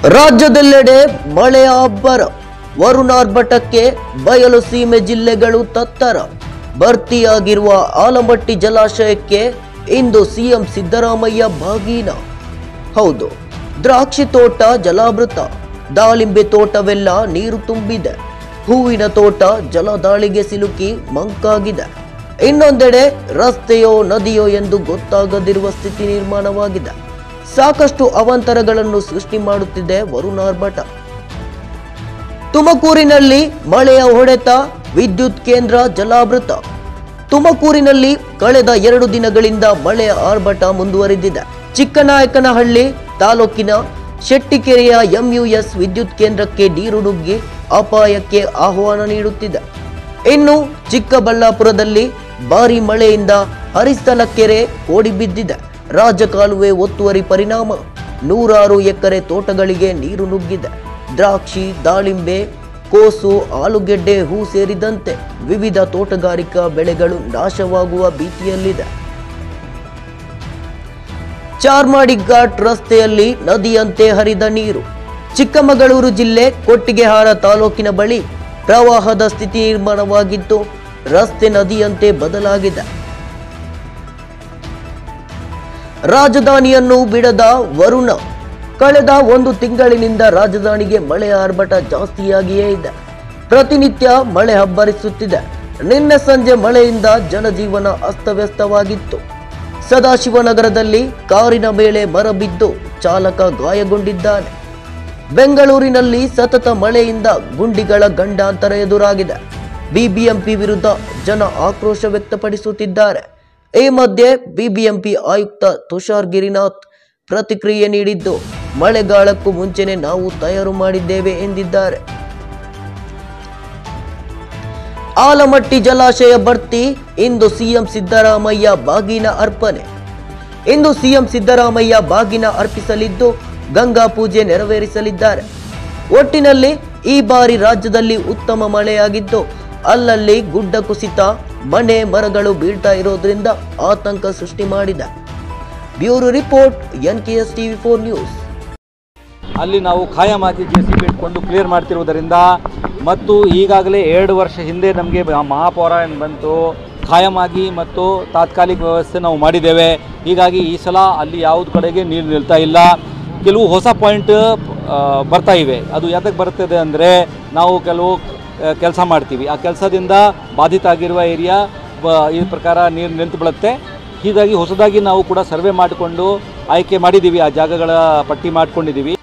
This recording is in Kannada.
ರಾಜ್ಯದೆಲ್ಲೆಡೆ ಮಳೆಯ ಅಬ್ಬರ, ವರುಣಾರ್ಭಟಕ್ಕೆ ಬಯಲು ಸೀಮೆ ಜಿಲ್ಲೆಗಳು ತತ್ತರ. ಭರ್ತಿಯಾಗಿರುವ ಆಲಮಟ್ಟಿ ಜಲಾಶಯಕ್ಕೆ ಇಂದು ಸಿಎಂ ಸಿದ್ದರಾಮಯ್ಯ ಬಾಗೀನ. ಹೌದು, ದ್ರಾಕ್ಷಿ ತೋಟ ಜಲಾವೃತ, ದಾಳಿಂಬೆ ತೋಟವೆಲ್ಲ ನೀರು ತುಂಬಿದೆ. ಹೂವಿನ ತೋಟ ಜಲದಾಳಿಗೆ ಸಿಲುಕಿ ಮಂಕಾಗಿದೆ. ಇನ್ನೊಂದೆಡೆ ರಸ್ತೆಯೋ ನದಿಯೋ ಎಂದು ಗೊತ್ತಾಗದಿರುವ ಸ್ಥಿತಿ ನಿರ್ಮಾಣವಾಗಿದೆ. ಸಾಕಷ್ಟು ಅವಾಂತರಗಳನ್ನು ಸೃಷ್ಟಿ ಮಾಡುತ್ತಿದೆ ವರುಣಾರ್ಭಟ. ತುಮಕೂರಿನಲ್ಲಿ ಮಳೆಯ ಹೊಡೆತ, ವಿದ್ಯುತ್ ಕೇಂದ್ರ ಜಲಾವೃತ. ತುಮಕೂರಿನಲ್ಲಿ ಕಳೆದ 2 ದಿನಗಳಿಂದ ಮಳೆಯ ಆರ್ಭಟ ಮುಂದುವರಿದಿದೆ. ಚಿಕ್ಕನಾಯಕನಹಳ್ಳಿ ತಾಲೂಕಿನ ಶೆಟ್ಟಿಕೆರೆಯ MUS ವಿದ್ಯುತ್ ಕೇಂದ್ರಕ್ಕೆ ನೀರು ನುಗ್ಗಿ ಅಪಾಯಕ್ಕೆ ಆಹ್ವಾನ ನೀಡುತ್ತಿದೆ. ಇನ್ನು ಚಿಕ್ಕಬಳ್ಳಾಪುರದಲ್ಲಿ ಭಾರಿ ಮಳೆಯಿಂದ ಹರಿಸ್ತಲ ಕೆರೆ ಕೋಡಿ ಬಿದ್ದಿದೆ. ರಾಜಕಾಲುವೆ ಒತ್ತುವರಿ ಪರಿಣಾಮ 100 ಎಕರೆ ತೋಟಗಳಿಗೆ ನೀರು ನುಗ್ಗಿದೆ. ದ್ರಾಕ್ಷಿ, ದಾಳಿಂಬೆ, ಕೋಸು, ಆಲೂಗೆಡ್ಡೆ, ಹೂ ಸೇರಿದಂತೆ ವಿವಿಧ ತೋಟಗಾರಿಕಾ ಬೆಳೆಗಳು ನಾಶವಾಗುವ ಭೀತಿಯಲ್ಲಿದೆ. ಚಾರ್ಮಾಡಿ ಘಾಟ್ ರಸ್ತೆಯಲ್ಲಿ ನದಿಯಂತೆ ಹರಿದ ನೀರು. ಚಿಕ್ಕಮಗಳೂರು ಜಿಲ್ಲೆ ಕೊಟ್ಟಿಗೆಹಾರ ತಾಲೂಕಿನ ಬಳಿ ಪ್ರವಾಹದ ಸ್ಥಿತಿ ನಿರ್ಮಾಣವಾಗಿದ್ದು, ರಸ್ತೆ ನದಿಯಂತೆ ಬದಲಾಗಿದೆ. ರಾಜಧಾನಿಯನ್ನು ಬಿಡದ ವರುಣ. ಕಳೆದ 1 ತಿಂಗಳಿನಿಂದ ರಾಜಧಾನಿಗೆ ಮಳೆಯ ಆರ್ಭಟ ಜಾಸ್ತಿಯಾಗಿಯೇ ಇದೆ. ಪ್ರತಿನಿತ್ಯ ಮಳೆ ಅಬ್ಬರಿಸುತ್ತಿದೆ. ನಿನ್ನೆ ಸಂಜೆ ಮಳೆಯಿಂದ ಜನಜೀವನ ಅಸ್ತವ್ಯಸ್ತವಾಗಿತ್ತು. ಸದಾಶಿವನಗರದಲ್ಲಿ ಕಾರಿನ ಮೇಲೆ ಮರ ಬಿದ್ದು ಚಾಲಕ ಗಾಯಗೊಂಡಿದ್ದಾನೆ. ಬೆಂಗಳೂರಿನಲ್ಲಿ ಸತತ ಮಳೆಯಿಂದ ಗುಂಡಿಗಳ ಗಂಡಾಂತರ ಎದುರಾಗಿದೆ. ಬಿಬಿಎಂಪಿ ವಿರುದ್ಧ ಜನ ಆಕ್ರೋಶ ವ್ಯಕ್ತಪಡಿಸುತ್ತಿದ್ದಾರೆ. ಈ ಮಧ್ಯೆ ಬಿಬಿಎಂಪಿ ಆಯುಕ್ತ ತುಷಾರ್ ಗಿರಿನಾಥ್ ಪ್ರತಿಕ್ರಿಯೆ ನೀಡಿದ್ದು, ಮಳೆಗಾಲಕ್ಕೂ ಮುಂಚೆನೆ ನಾವು ತಯಾರು ಮಾಡಿದ್ದೇವೆ ಎಂದಿದ್ದಾರೆ. ಆಲಮಟ್ಟಿ ಜಲಾಶಯ ಭರ್ತಿ, ಇಂದು ಸಿಎಂ ಸಿದ್ದರಾಮಯ್ಯ ಬಾಗಿನ ಅರ್ಪಣೆ. ಇಂದು ಸಿಎಂ ಸಿದ್ದರಾಮಯ್ಯ ಬಾಗಿನ ಅರ್ಪಿಸಲಿದ್ದು, ಗಂಗಾ ಪೂಜೆ ನೆರವೇರಿಸಲಿದ್ದಾರೆ. ಒಟ್ಟಿನಲ್ಲಿ ಈ ಬಾರಿ ರಾಜ್ಯದಲ್ಲಿ ಉತ್ತಮ ಮಳೆಯಾಗಿದ್ದು, ಅಲ್ಲಲ್ಲಿ ಗುಡ್ಡ ಕುಸಿತ, ಮನೆ ಮರಗಳು ಬೀಳ್ತಾ ಇರೋದ್ರಿಂದ ಆತಂಕ ಸೃಷ್ಟಿ ಮಾಡಿದೆ. Bureau report, NKS TV4 news. ಅಲ್ಲಿ ನಾವು ಖಾಯಮಾಗಿ JCB ಇಟ್ಕೊಂಡು ಕ್ಲಿಯರ್ ಮಾಡ್ತಿರುವುದರಿಂದ ಮತ್ತು ಈಗಾಗಲೇ 2 ವರ್ಷ ಹಿಂದೆ ನಮಗೆ ಮಹಾಪೌರ ಏನು ಬಂತು, ಖಾಯಮಾಗಿ ಮತ್ತು ತಾತ್ಕಾಲಿಕ ವ್ಯವಸ್ಥೆ ನಾವು ಮಾಡಿದ್ದೇವೆ. ಹೀಗಾಗಿ ಈ ಸಲ ಅಲ್ಲಿ ಯಾವ್ದು ಕಡೆಗೆ ನೀರು ನಿಲ್ತಾ ಇಲ್ಲ. ಕೆಲವು ಹೊಸ ಪಾಯಿಂಟ್ ಬರ್ತಾ ಇವೆ. ಅದು ಯಾತಕ್ಕೆ ಬರ್ತದೆ ಅಂದರೆ, ನಾವು ಕೆಲವು ಕೆಲಸ ಮಾಡ್ತೀವಿ, ಆ ಕೆಲಸದಿಂದ ಬಾಧಿತ ಆಗಿರುವ ಏರಿಯಾ ಈ ಪ್ರಕಾರ ನೀರು ನಿಂತು ಬೀಳುತ್ತೆ. ಹೀಗಾಗಿ ಹೊಸದಾಗಿ ನಾವು ಕೂಡ ಸರ್ವೆ ಮಾಡಿಕೊಂಡು ಆಯ್ಕೆ ಮಾಡಿದ್ದೀವಿ, ಆ ಜಾಗಗಳ ಪಟ್ಟಿ ಮಾಡ್ಕೊಂಡಿದ್ದೀವಿ.